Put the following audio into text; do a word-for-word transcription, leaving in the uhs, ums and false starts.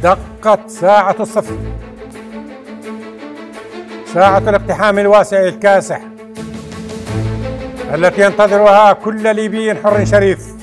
دقت ساعة الصفر، ساعة الاقتحام الواسع الكاسح التي ينتظرها كل ليبي حر شريف.